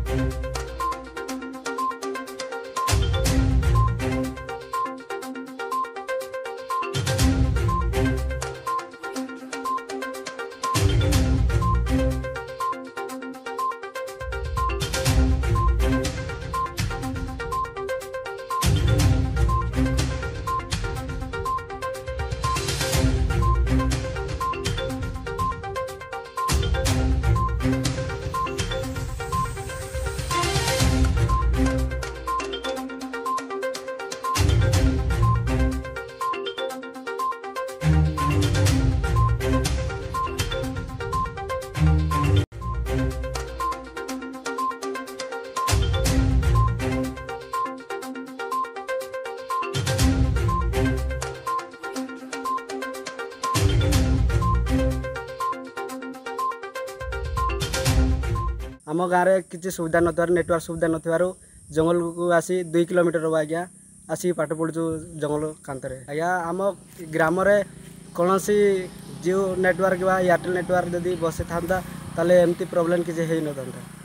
आम गाँव में किसी सुविधा न नेटवर्क सुविधा न जंगल को आसी 2 किलोमीटर आज्ञा आसी पाठ पढ़ु जंगल कांतरे आज्ञा आम ग्राम कौन सी जियो नेटवर्क एयरटेल नेटवर्क जदि बसी था एमती प्रोब्लेम किसी हो न था।